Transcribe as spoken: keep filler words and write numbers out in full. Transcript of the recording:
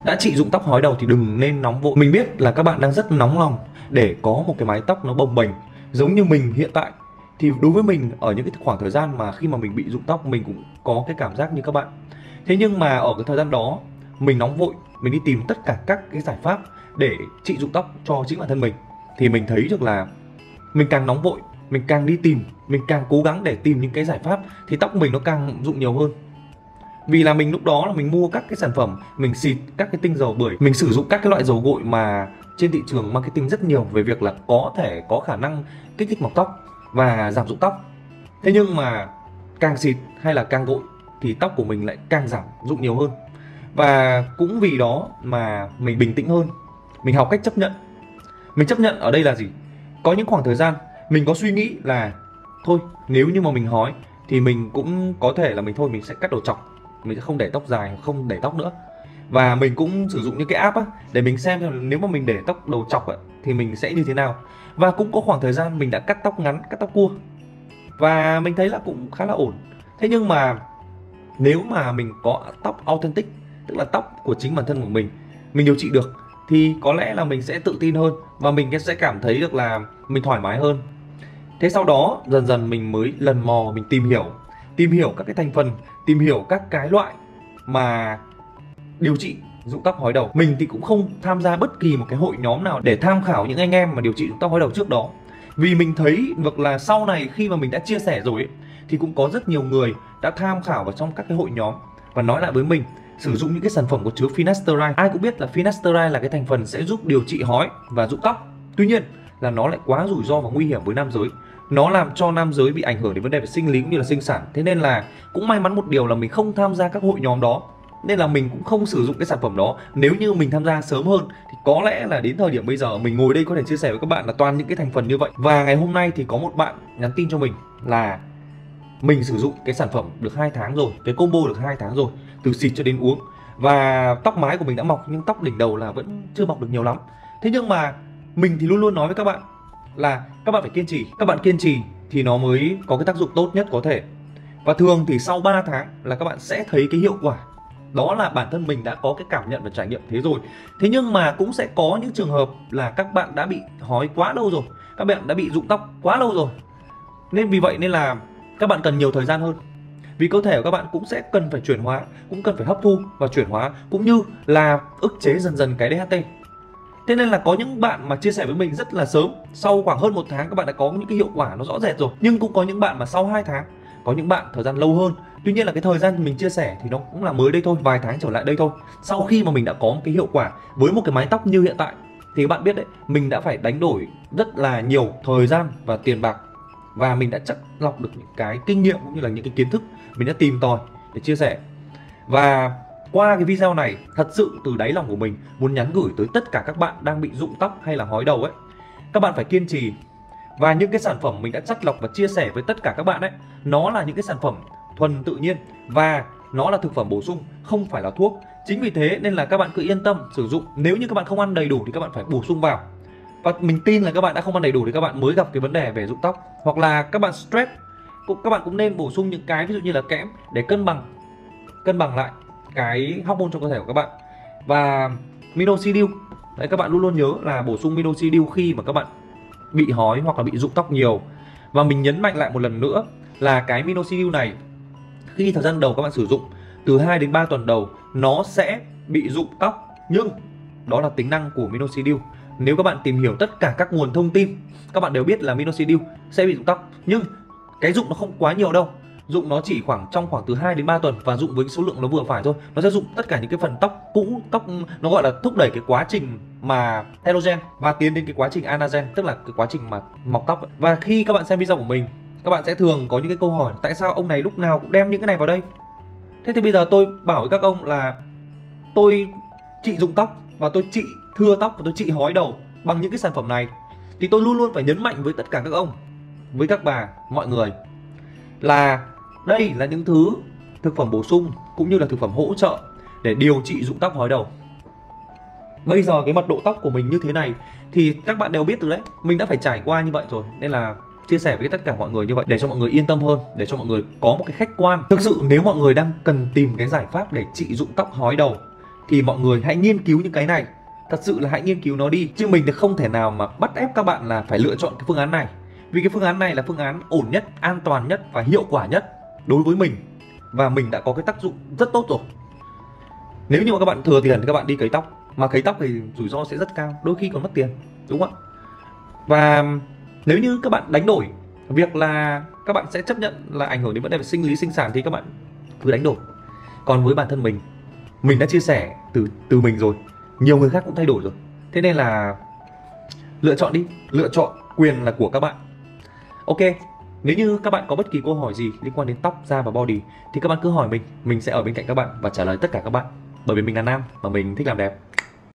Đã trị rụng tóc hói đầu thì đừng nên nóng vội. Mình biết là các bạn đang rất nóng lòng để có một cái mái tóc nó bồng bềnh giống như mình hiện tại. Thì đối với mình, ở những cái khoảng thời gian mà khi mà mình bị rụng tóc, mình cũng có cái cảm giác như các bạn. Thế nhưng mà ở cái thời gian đó mình nóng vội, mình đi tìm tất cả các cái giải pháp để trị rụng tóc cho chính bản thân mình. Thì mình thấy được là mình càng nóng vội, mình càng đi tìm, mình càng cố gắng để tìm những cái giải pháp thì tóc mình nó càng rụng nhiều hơn. Vì là mình lúc đó là mình mua các cái sản phẩm, mình xịt các cái tinh dầu bưởi, mình sử dụng các cái loại dầu gội mà trên thị trường marketing rất nhiều về việc là có thể có khả năng kích thích mọc tóc và giảm rụng tóc. Thế nhưng mà càng xịt hay là càng gội thì tóc của mình lại càng giảm rụng nhiều hơn. Và cũng vì đó mà mình bình tĩnh hơn, mình học cách chấp nhận. Mình chấp nhận ở đây là gì? Có những khoảng thời gian mình có suy nghĩ là thôi, nếu như mà mình hói thì mình cũng có thể là mình thôi mình sẽ cắt đầu trọc, mình sẽ không để tóc dài, không để tóc nữa. Và mình cũng sử dụng những cái app á, để mình xem nếu mà mình để tóc đầu trọc á, thì mình sẽ như thế nào. Và cũng có khoảng thời gian mình đã cắt tóc ngắn, cắt tóc cua, và mình thấy là cũng khá là ổn. Thế nhưng mà nếu mà mình có tóc authentic, tức là tóc của chính bản thân của mình, mình điều trị được, thì có lẽ là mình sẽ tự tin hơn và mình sẽ cảm thấy được là mình thoải mái hơn. Thế sau đó dần dần mình mới lần mò, mình tìm hiểu tìm hiểu các cái thành phần, tìm hiểu các cái loại mà điều trị rụng tóc hói đầu. Mình thì cũng không tham gia bất kỳ một cái hội nhóm nào để tham khảo những anh em mà điều trị rụng tóc hói đầu trước đó. Vì mình thấy được là sau này khi mà mình đã chia sẻ rồi ấy, thì cũng có rất nhiều người đã tham khảo vào trong các cái hội nhóm và nói lại với mình sử dụng những cái sản phẩm có chứa finasteride. Ai cũng biết là finasteride là cái thành phần sẽ giúp điều trị hói và rụng tóc. Tuy nhiên là nó lại quá rủi ro và nguy hiểm với nam giới. Nó làm cho nam giới bị ảnh hưởng đến vấn đề về sinh lý cũng như là sinh sản. Thế nên là cũng may mắn một điều là mình không tham gia các hội nhóm đó, nên là mình cũng không sử dụng cái sản phẩm đó. Nếu như mình tham gia sớm hơn thì có lẽ là đến thời điểm bây giờ mình ngồi đây có thể chia sẻ với các bạn là toàn những cái thành phần như vậy. Và ngày hôm nay thì có một bạn nhắn tin cho mình là mình sử dụng cái sản phẩm được hai tháng rồi, cái combo được hai tháng rồi, từ xịt cho đến uống, và tóc mái của mình đã mọc nhưng tóc đỉnh đầu là vẫn chưa mọc được nhiều lắm. Thế nhưng mà mình thì luôn luôn nói với các bạn là các bạn phải kiên trì, các bạn kiên trì thì nó mới có cái tác dụng tốt nhất có thể. Và thường thì sau ba tháng là các bạn sẽ thấy cái hiệu quả. Đó là bản thân mình đã có cái cảm nhận và trải nghiệm thế rồi. Thế nhưng mà cũng sẽ có những trường hợp là các bạn đã bị hói quá lâu rồi, các bạn đã bị rụng tóc quá lâu rồi. Nên vì vậy nên là các bạn cần nhiều thời gian hơn. Vì cơ thể của các bạn cũng sẽ cần phải chuyển hóa, cũng cần phải hấp thu và chuyển hóa, cũng như là ức chế dần dần cái đê hát tê. Thế nên là có những bạn mà chia sẻ với mình rất là sớm, sau khoảng hơn một tháng các bạn đã có những cái hiệu quả nó rõ rệt rồi. Nhưng cũng có những bạn mà sau hai tháng, có những bạn thời gian lâu hơn. Tuy nhiên là cái thời gian mình chia sẻ thì nó cũng là mới đây thôi, vài tháng trở lại đây thôi. Sau khi mà mình đã có một cái hiệu quả với một cái mái tóc như hiện tại, thì các bạn biết đấy, mình đã phải đánh đổi rất là nhiều thời gian và tiền bạc. Và mình đã chắt lọc được những cái kinh nghiệm cũng như là những cái kiến thức mình đã tìm tòi để chia sẻ. Và qua cái video này, thật sự từ đáy lòng của mình muốn nhắn gửi tới tất cả các bạn đang bị rụng tóc hay là hói đầu ấy, các bạn phải kiên trì. Và những cái sản phẩm mình đã chắt lọc và chia sẻ với tất cả các bạn ấy, nó là những cái sản phẩm thuần tự nhiên và nó là thực phẩm bổ sung, không phải là thuốc. Chính vì thế nên là các bạn cứ yên tâm sử dụng. Nếu như các bạn không ăn đầy đủ thì các bạn phải bổ sung vào. Và mình tin là các bạn đã không ăn đầy đủ thì các bạn mới gặp cái vấn đề về rụng tóc. Hoặc là các bạn stress, các bạn cũng nên bổ sung những cái ví dụ như là kẽm để cân bằng cân bằng lại cái hormone trong cơ thể của các bạn. Và minoxidil, đấy, các bạn luôn luôn nhớ là bổ sung minoxidil khi mà các bạn bị hói hoặc là bị rụng tóc nhiều. Và mình nhấn mạnh lại một lần nữa là cái minoxidil này, khi thời gian đầu các bạn sử dụng từ hai đến ba tuần đầu nó sẽ bị rụng tóc, nhưng đó là tính năng của minoxidil. Nếu các bạn tìm hiểu tất cả các nguồn thông tin, các bạn đều biết là minoxidil sẽ bị rụng tóc, nhưng cái rụng nó không quá nhiều đâu. Rụng nó chỉ khoảng trong khoảng từ hai đến ba tuần, và rụng với số lượng nó vừa phải thôi. Nó sẽ rụng tất cả những cái phần tóc cũ, tóc nó gọi là thúc đẩy cái quá trình mà telogen và tiến đến cái quá trình anagen, tức là cái quá trình mà mọc tóc. Và khi các bạn xem video của mình, các bạn sẽ thường có những cái câu hỏi tại sao ông này lúc nào cũng đem những cái này vào đây. Thế thì bây giờ tôi bảo với các ông là tôi trị rụng tóc và tôi trị thưa tóc và tôi trị hói đầu bằng những cái sản phẩm này, thì tôi luôn luôn phải nhấn mạnh với tất cả các ông, với các bà, mọi người là đây là những thứ thực phẩm bổ sung cũng như là thực phẩm hỗ trợ để điều trị rụng tóc hói đầu. Bây giờ cái mật độ tóc của mình như thế này thì các bạn đều biết từ đấy, mình đã phải trải qua như vậy rồi, nên là chia sẻ với tất cả mọi người như vậy để cho mọi người yên tâm hơn, để cho mọi người có một cái khách quan. Thực sự nếu mọi người đang cần tìm cái giải pháp để trị rụng tóc hói đầu thì mọi người hãy nghiên cứu những cái này. Thật sự là hãy nghiên cứu nó đi, chứ mình thì không thể nào mà bắt ép các bạn là phải lựa chọn cái phương án này, vì cái phương án này là phương án ổn nhất, an toàn nhất và hiệu quả nhất đối với mình, và mình đã có cái tác dụng rất tốt rồi. Nếu như mà các bạn thừa tiền thì các bạn đi cấy tóc, mà cấy tóc thì rủi ro sẽ rất cao, đôi khi còn mất tiền, đúng không ạ? Và nếu như các bạn đánh đổi việc là các bạn sẽ chấp nhận là ảnh hưởng đến vấn đề về sinh lý sinh sản thì các bạn cứ đánh đổi. Còn với bản thân mình, mình đã chia sẻ từ từ mình rồi, nhiều người khác cũng thay đổi rồi, thế nên là lựa chọn đi, lựa chọn quyền là của các bạn. Ok, nếu như các bạn có bất kỳ câu hỏi gì liên quan đến tóc, da và body thì các bạn cứ hỏi mình, mình sẽ ở bên cạnh các bạn và trả lời tất cả các bạn, bởi vì mình là nam và mình thích làm đẹp.